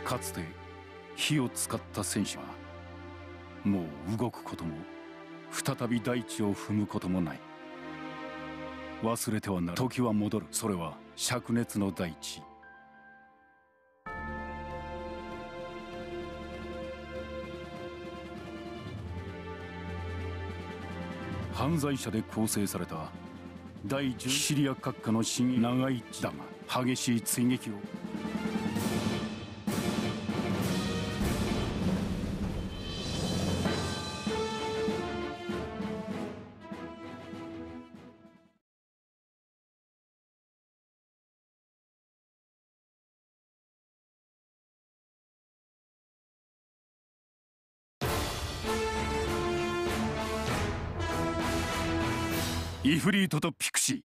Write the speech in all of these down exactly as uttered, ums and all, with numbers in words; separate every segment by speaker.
Speaker 1: かつて火を使った戦士はもう動くことも再び大地を踏むこともない。忘れてはならない。時は戻る。それは灼熱の大地。犯罪者で構成された第十シリア閣下の深長い地だが激しい追撃を。イフリートとピクシー。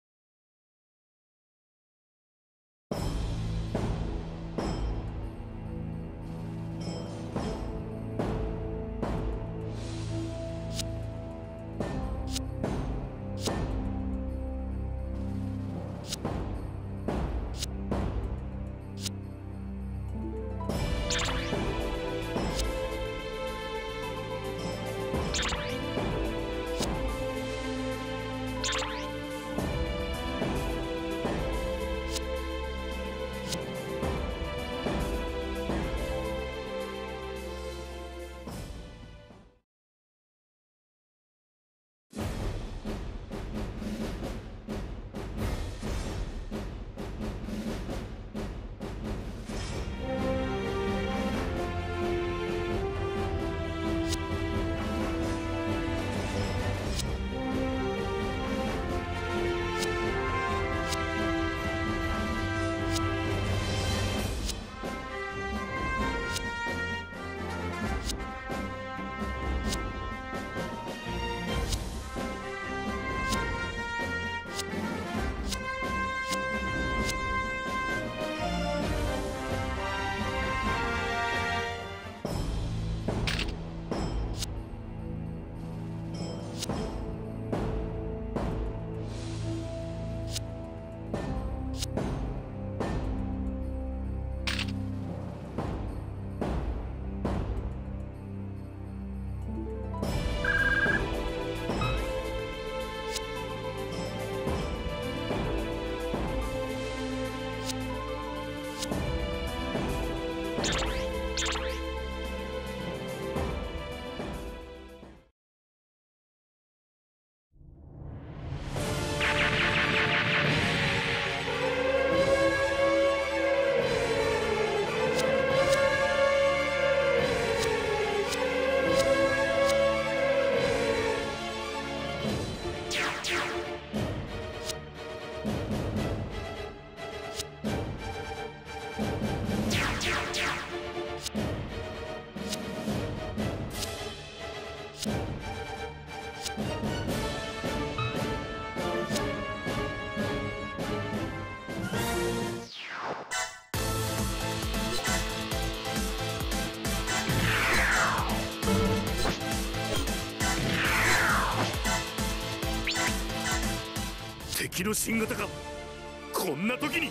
Speaker 2: 敵の新型か。こんな時に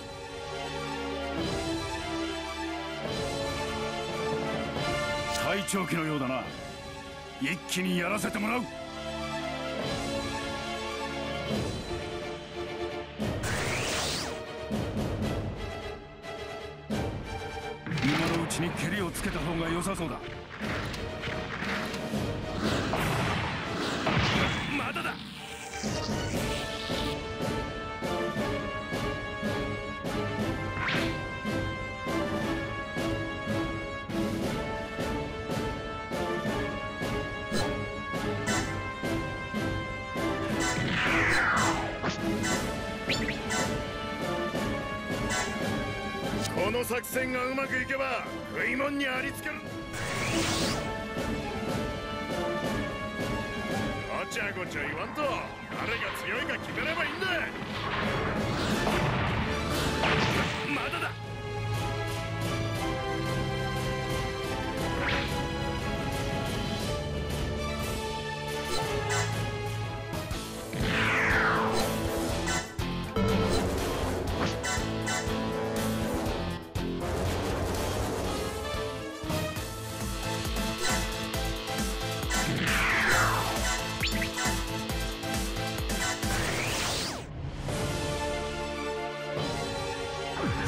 Speaker 1: 隊長機のようだな。一気にやらせてもらう。今のうちに蹴りをつけた方が良さそうだ。
Speaker 2: まだだ。この作戦がうまくいけば食いもんにありつける。ごちゃごちゃ言わんと誰が強いか決めればいいんだ。まだだ。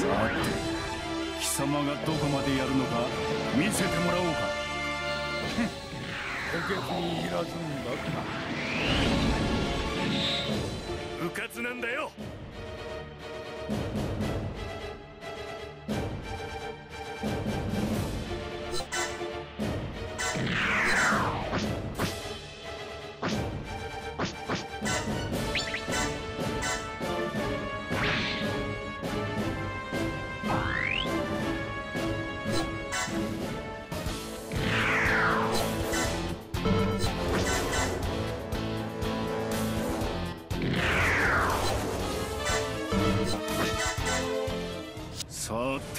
Speaker 1: さて貴様がどこまでやるのか見せてもらおうか。
Speaker 3: 補欠にいらずんだか。
Speaker 2: 部活なんだよ。
Speaker 1: さて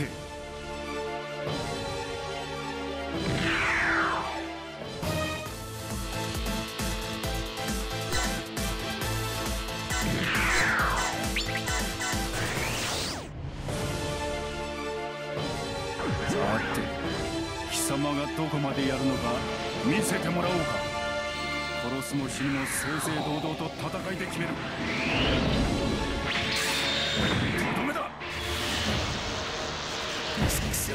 Speaker 1: さて貴様がどこまでやるのか見せてもらおうか。殺すも死ぬも正々堂々と戦いで決める。とどめだ。
Speaker 2: くそ。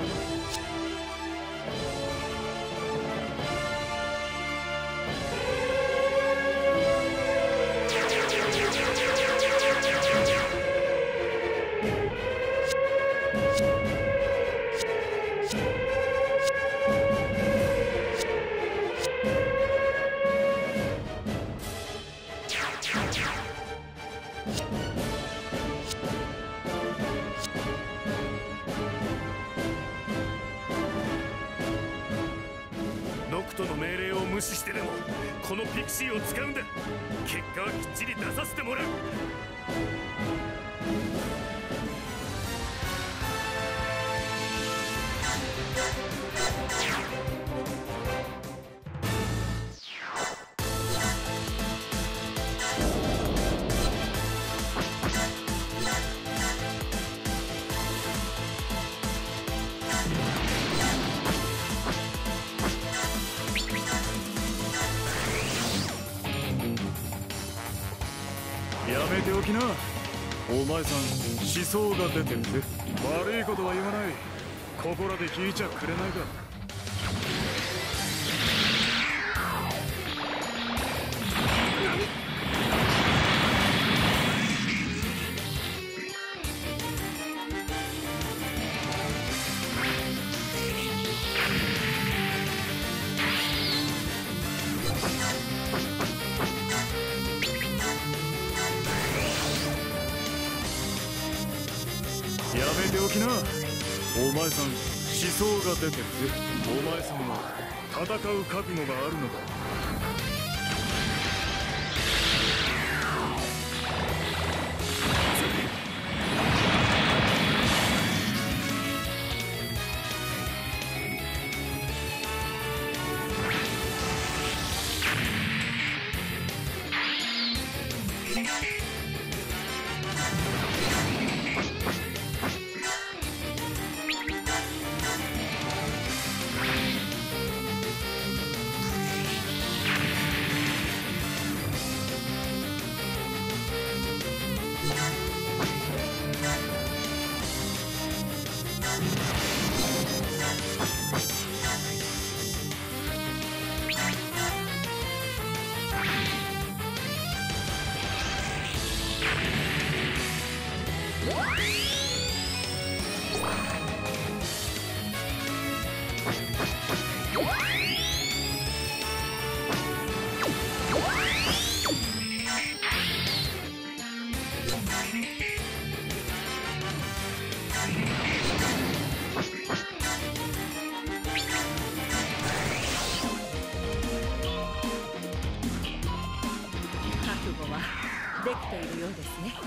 Speaker 2: ノクトの命令を無視してでもこのピクシーを使うんだ。結果はきっちり出させてもらう。
Speaker 3: やめておきな。お前さん思想が出てるぜ。悪いことは言わない。ここらで聞いちゃくれないか。やめておきな。お前さん思想が出てるぜ。お前さんは戦う覚悟があるのか。
Speaker 4: できているようですね。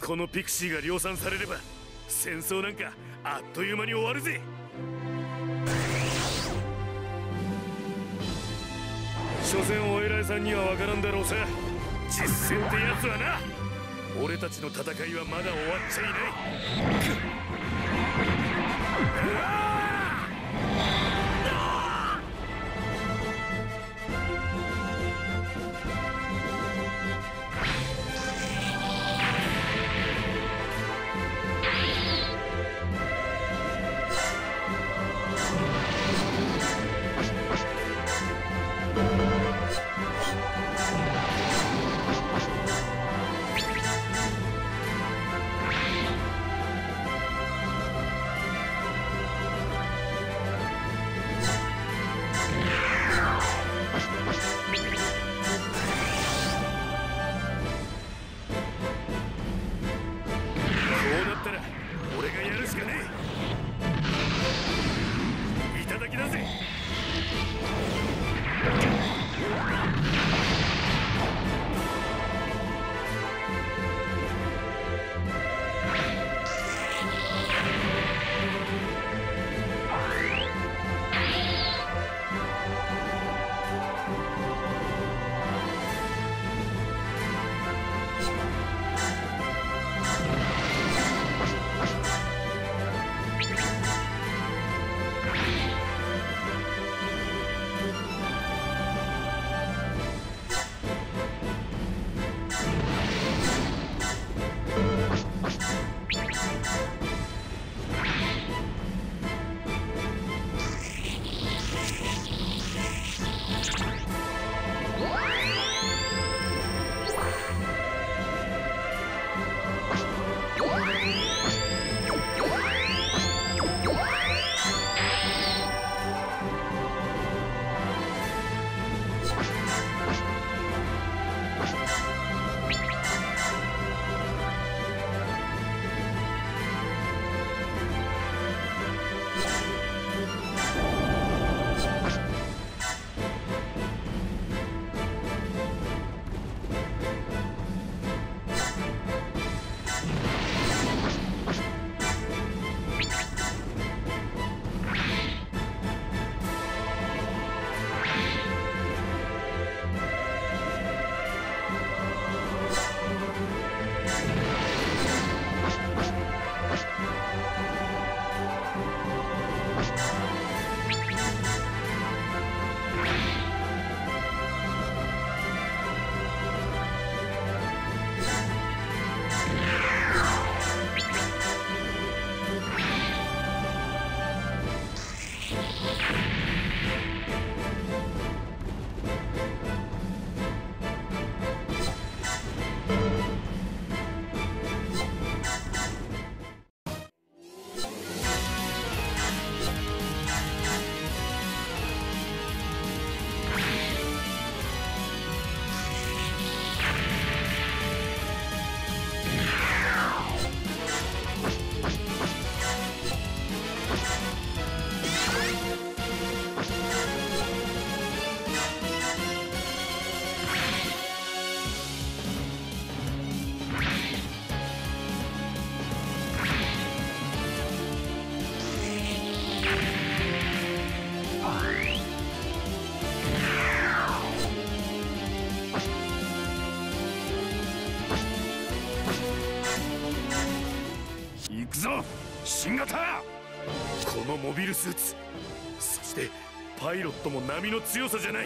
Speaker 2: このピクシーが量産されれば戦争なんかあっという間に終わるぜ。所詮お偉いさんには分からんだろうさ。実戦ってやつはな、俺たちの戦いはまだ終わっちゃいない。
Speaker 1: 新型。
Speaker 2: このモビルスーツ、そしてパイロットも波の強さじゃない。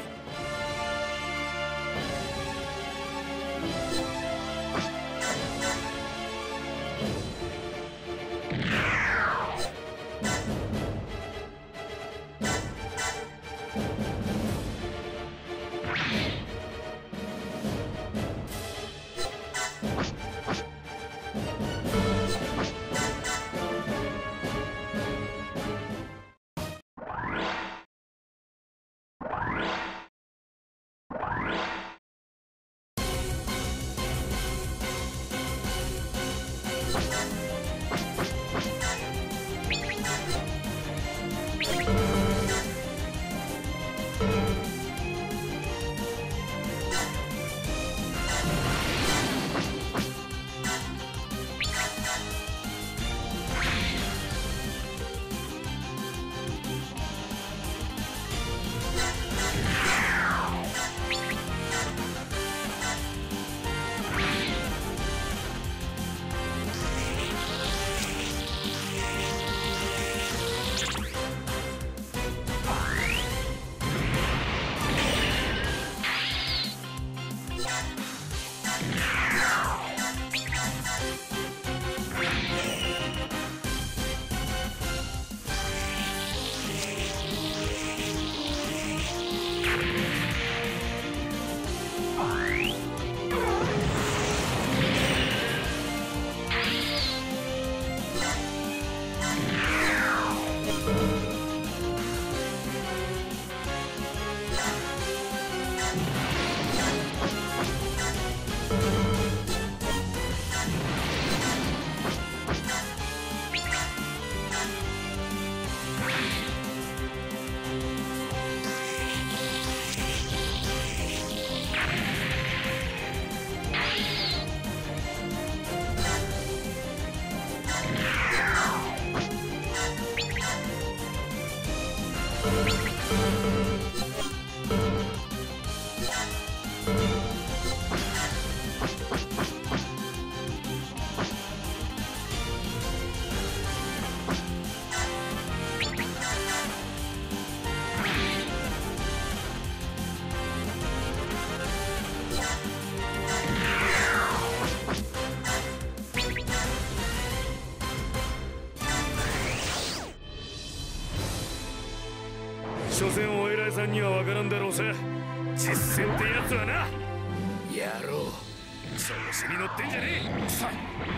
Speaker 2: 所詮お偉いさんには分からんだろうさ。実戦ってやつはな。野郎、調子に乗ってんじゃねえ。さ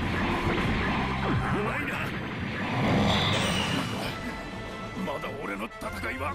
Speaker 2: うまいな。
Speaker 1: まだ俺の戦いは。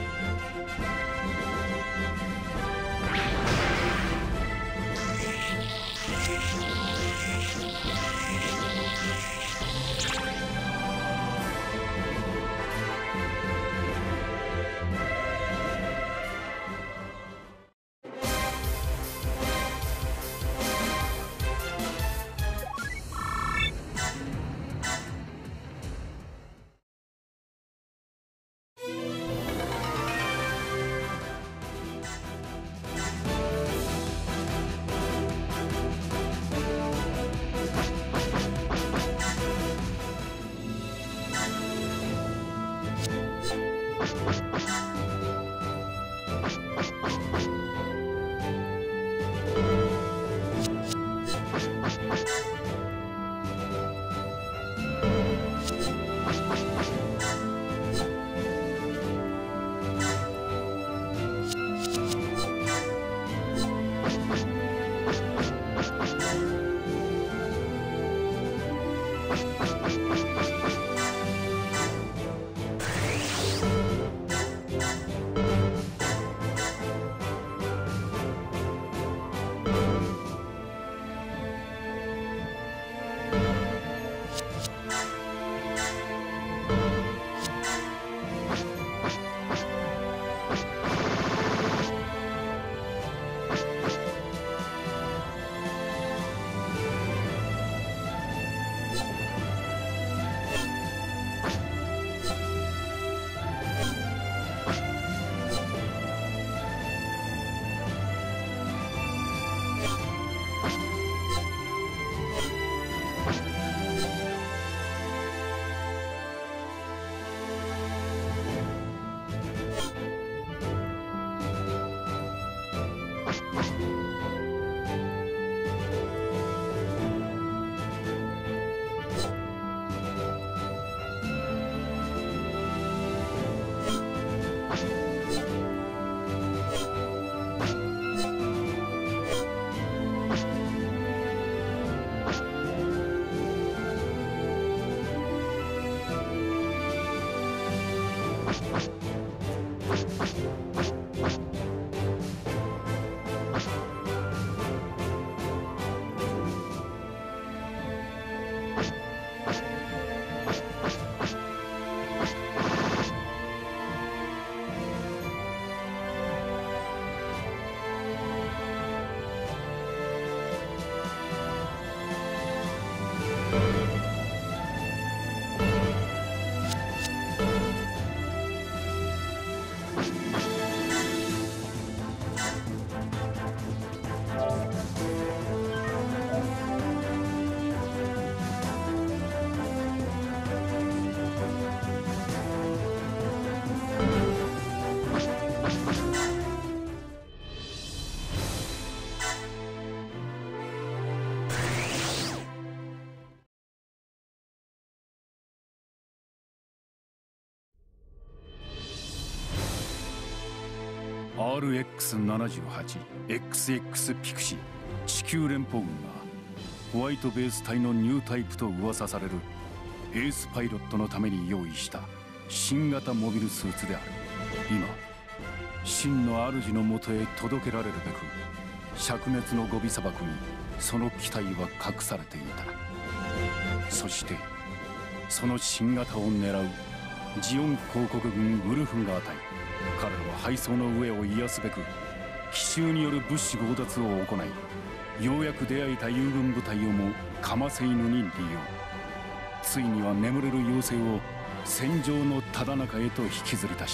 Speaker 1: アールエックスななじゅうはち エックスエックス ピクシー地球連邦軍がホワイトベース隊のニュータイプと噂されるエースパイロットのために用意した新型モビルスーツである。今真の主のもとへ届けられるべく灼熱のゴビ砂漠にその機体は隠されていた。そしてその新型を狙うジオン公国軍ウルフガー隊、彼らは敗走の上を癒すべく奇襲による物資強奪を行い、ようやく出会えた友軍部隊をもかませ犬に利用。ついには眠れる妖精を戦場のただ中へと引きずり出した。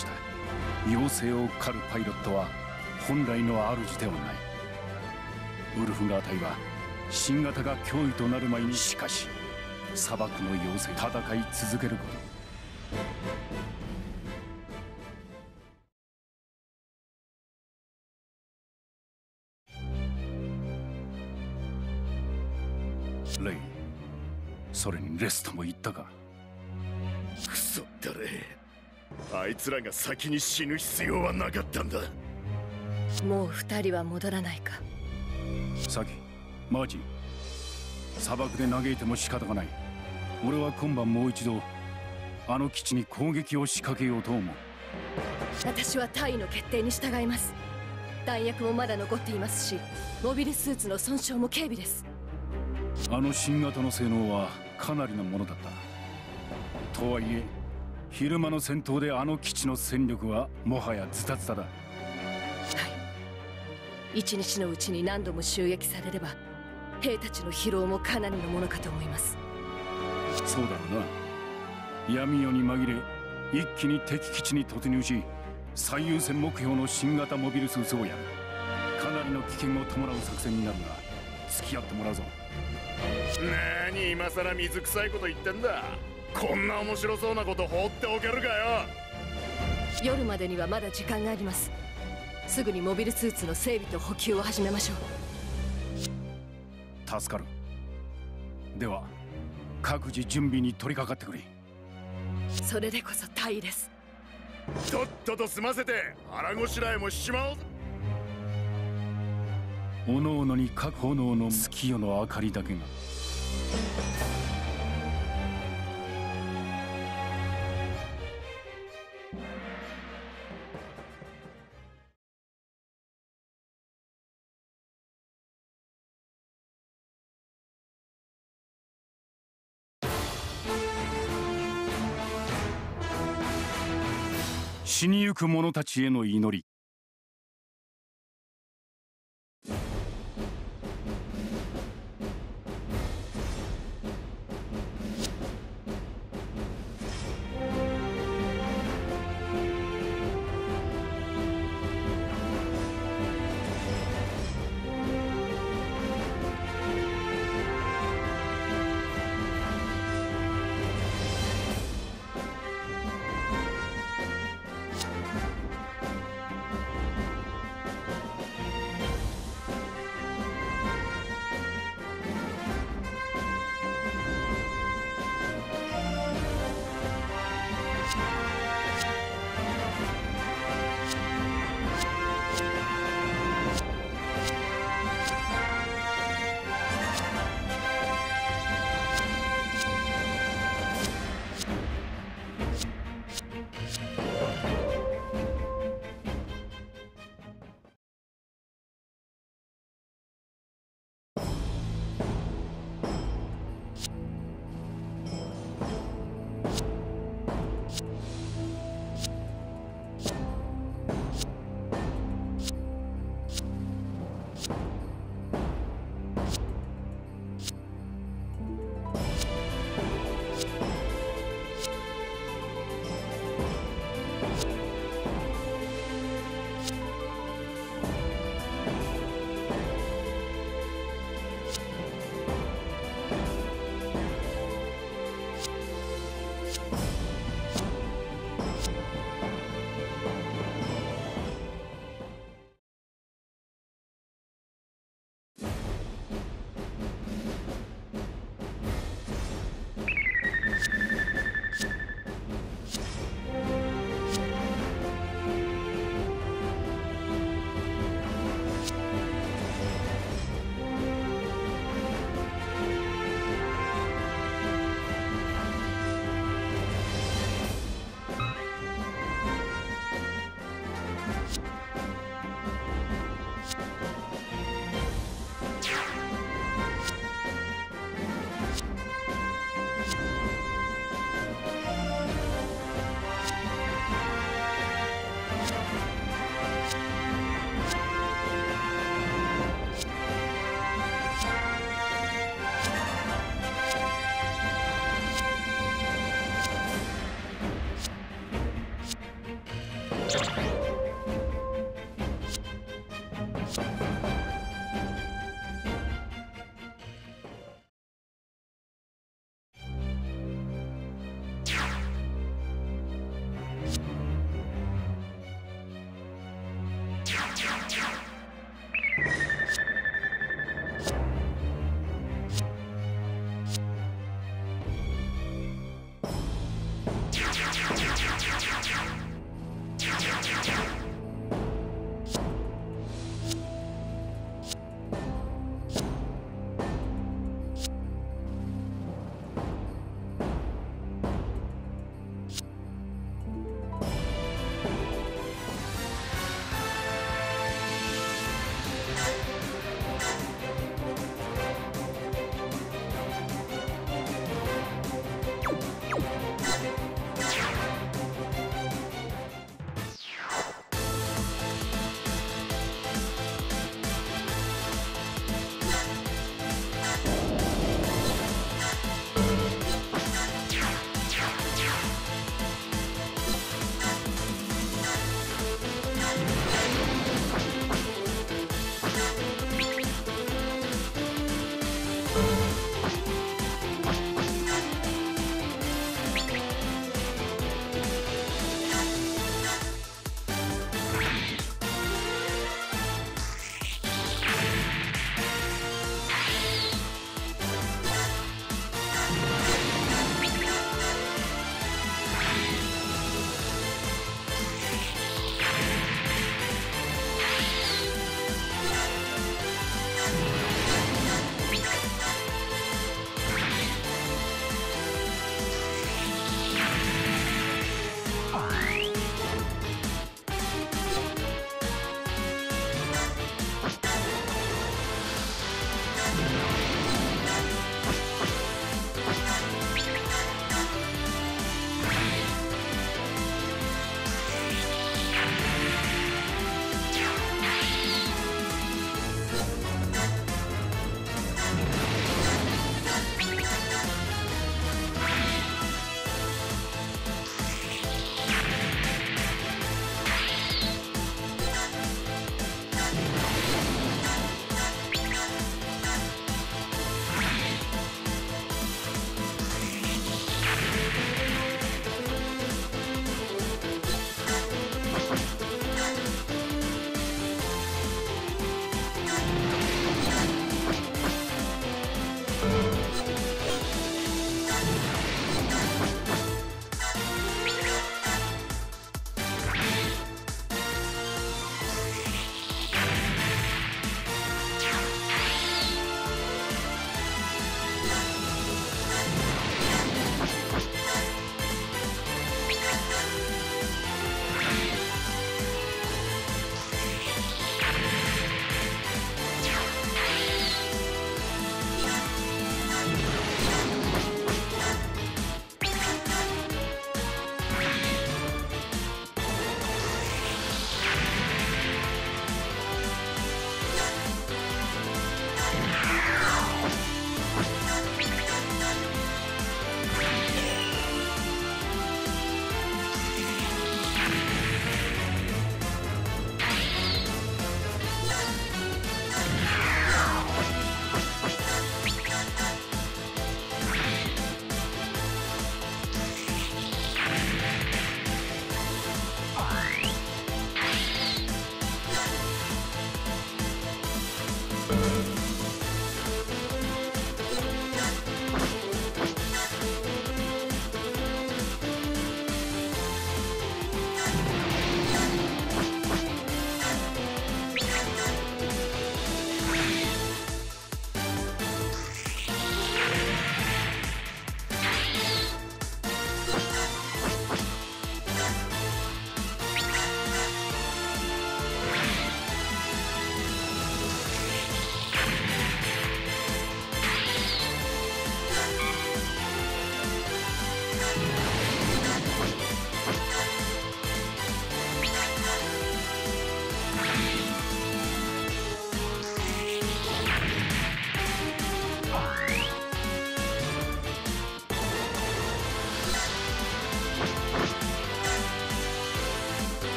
Speaker 1: 妖精を狩るパイロットは本来の主ではない。ウルフガー隊は新型が脅威となる前に、しかし砂漠の妖精戦い続けること。レイ、それにレストも言ったか。
Speaker 2: クソだれ、あいつらが先に死ぬ必要はなかったんだ。
Speaker 4: もう二人は戻らないか。
Speaker 1: サキ、マーチ、砂漠で嘆いても仕方がない。俺は今晩もう一度あの基地に攻撃を仕掛けようと思う。
Speaker 4: 私は大尉の決定に従います。弾薬もまだ残っていますし、モビルスーツの損傷も軽微です。
Speaker 1: あの新型の性能はかなりのものだった。とはいえ昼間の戦闘であの基地の戦力はもはやズタズタだ。はい、
Speaker 4: 一日のうちに何度も襲撃されれば兵たちの疲労もかなりのものかと思います。
Speaker 1: そうだろうな。闇夜に紛れ一気に敵基地に突入し、最優先目標の新型モビルスーツをやる。かなりの危険を伴う作戦になるが付き合ってもらうぞ。
Speaker 2: なに今さら水臭いこと言ってんだ。こんな面白そうなこと放っておけるかよ。
Speaker 4: 夜までにはまだ時間があります。すぐにモビルスーツの整備と補給を始めましょ
Speaker 1: う。助かる。では各自準備に取り掛かってくれ。
Speaker 4: それでこそ大尉です。
Speaker 2: とっとと済ませて腹ごしらえもしちまおう。
Speaker 1: おのおのに各炎の月夜の明かりだけが。死にゆく者たちへの祈り。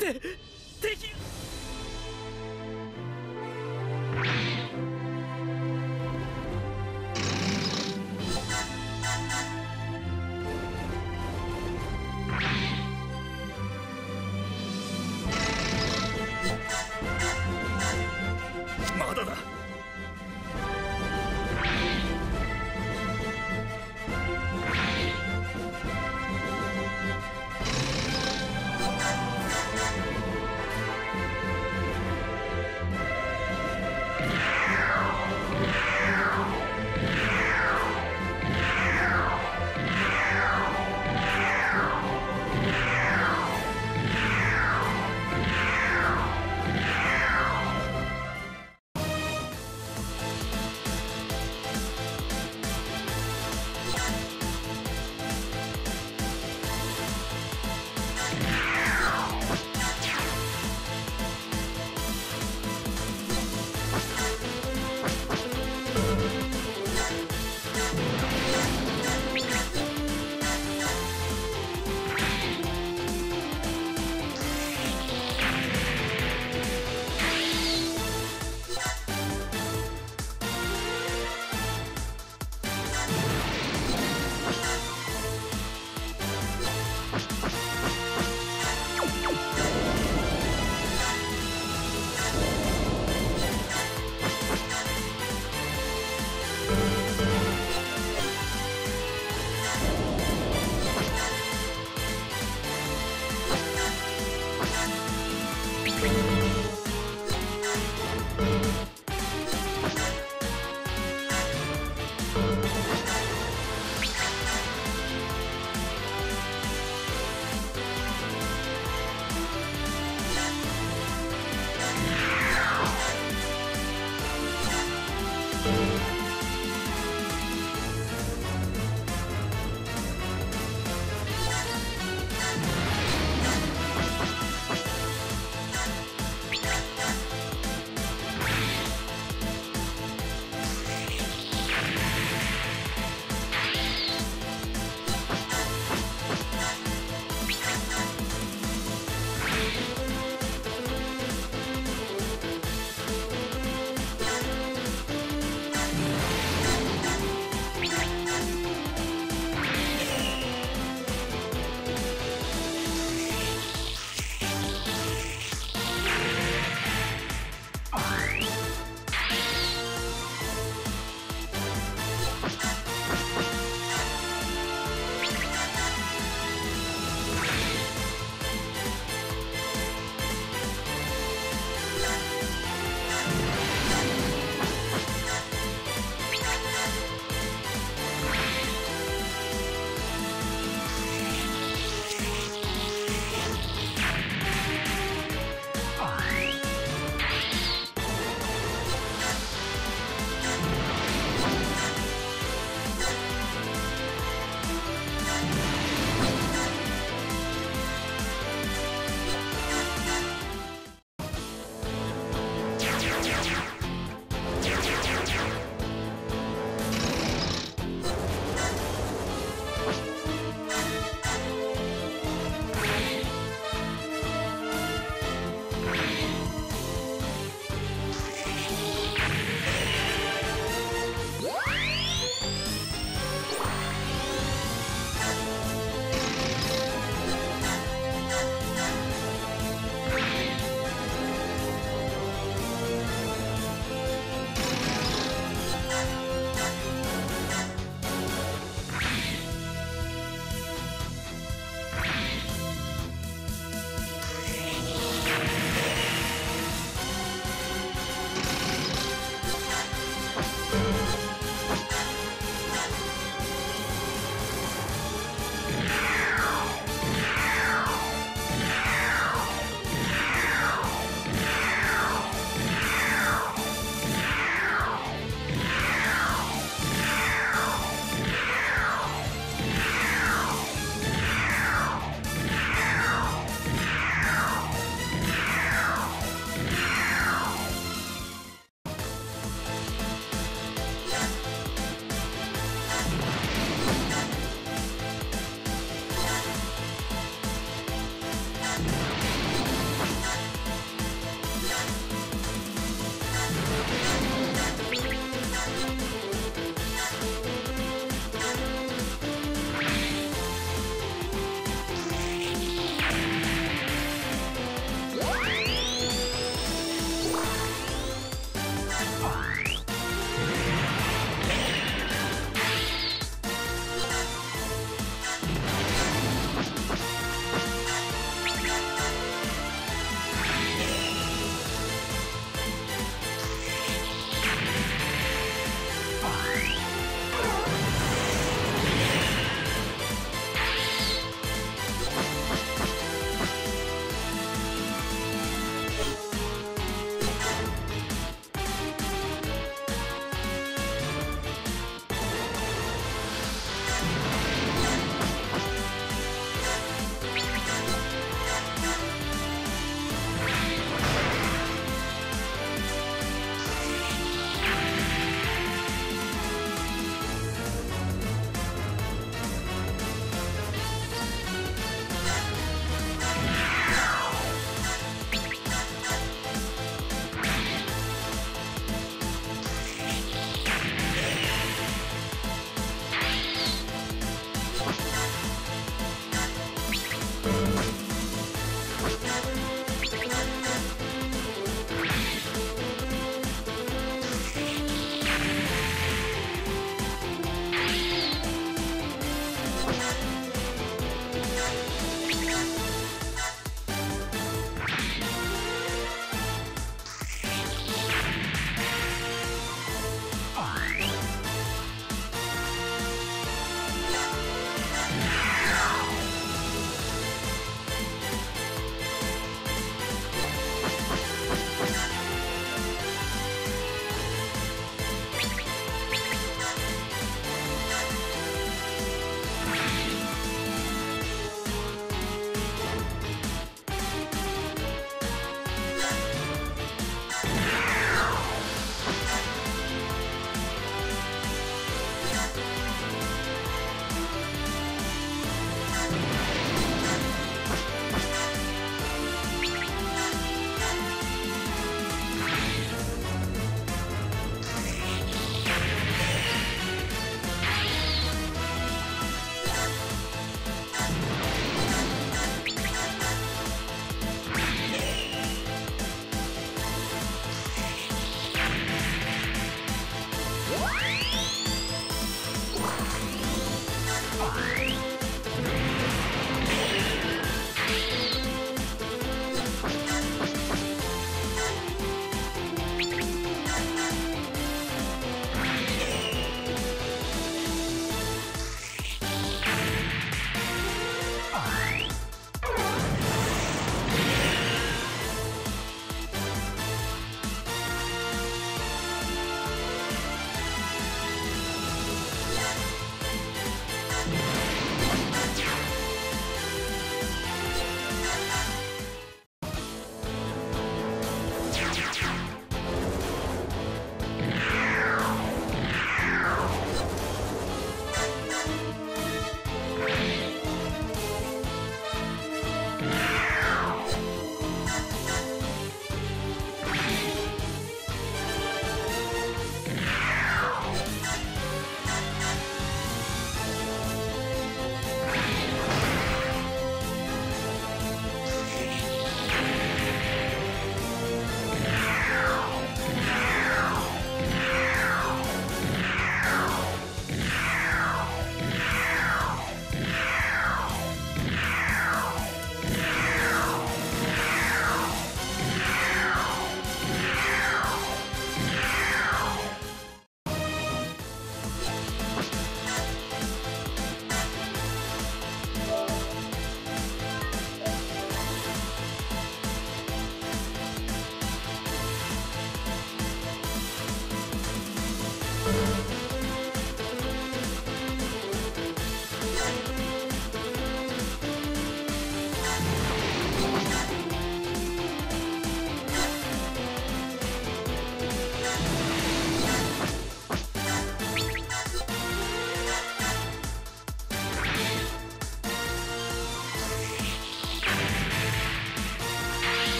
Speaker 2: って敵。まだだ。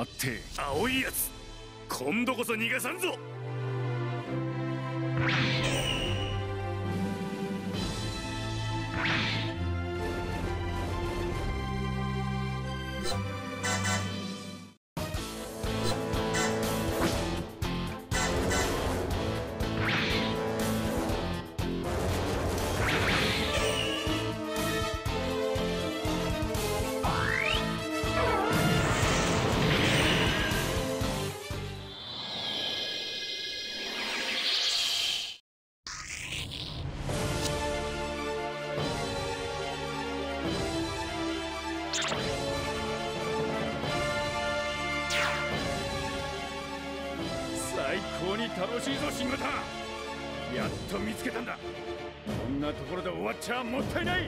Speaker 1: 待って
Speaker 2: 青いやつ、今度こそ逃がさんぞ。最高に楽しいぞ新型、やっと見つけたんだ。こんなところで終わっちゃもったいない。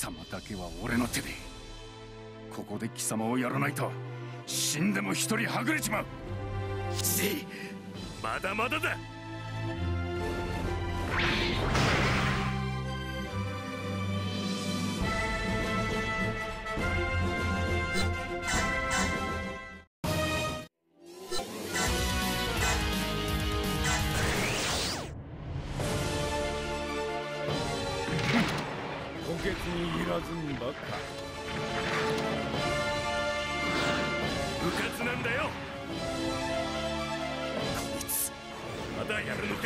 Speaker 1: 様だけは俺の手で。ここで貴様をやらないと死んでも一人はぐれちまう。
Speaker 2: ちまだまだだ。
Speaker 3: 補欠にいらずんばか。
Speaker 2: 部活なんだよ。こいつまだやるのか。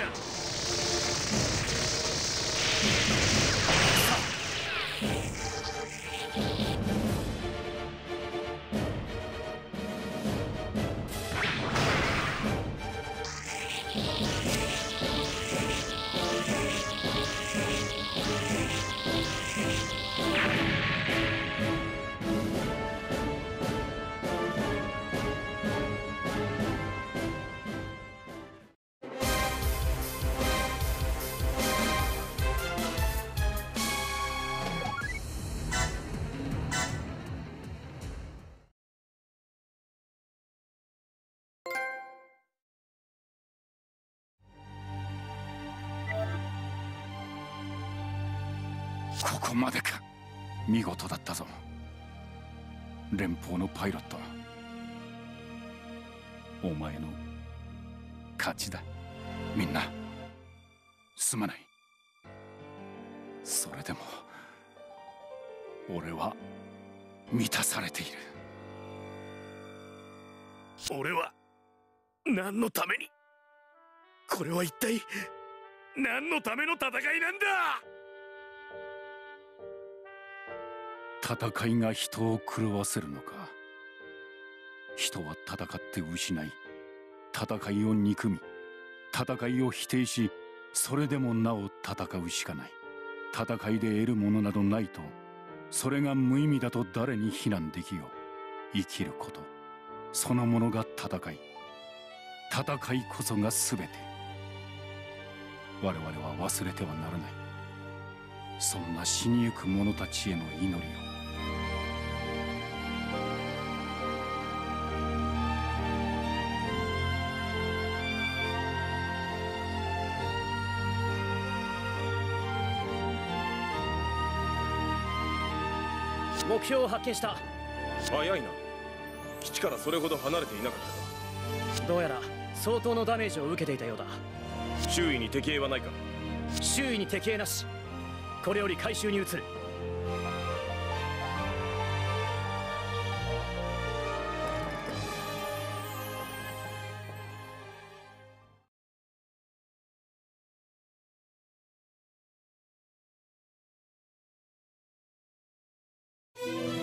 Speaker 1: ここまでか。見事だったぞ、連邦のパイロット。お前の勝ちだ。みんなすまない。それでも俺は満たされている。
Speaker 2: 俺は何のために、これは一体何のための戦いなんだ。
Speaker 1: 戦いが人を狂わせるのか。人は戦って失い、戦いを憎み、戦いを否定し、それでもなお戦うしかない。戦いで得るものなどないと、それが無意味だと誰に非難できよう。生きることそのものが戦い、戦いこそが全て。我々は忘れてはならない。そんな死にゆく者たちへの祈りを。
Speaker 5: 目標を発見した。
Speaker 6: 早いな。基地からそれほど離れていなかったか。
Speaker 5: どうやら相当のダメージを受けていたようだ。
Speaker 6: 周囲に敵兵はないか。
Speaker 5: 周囲に敵兵なし。これより回収に移る。
Speaker 4: う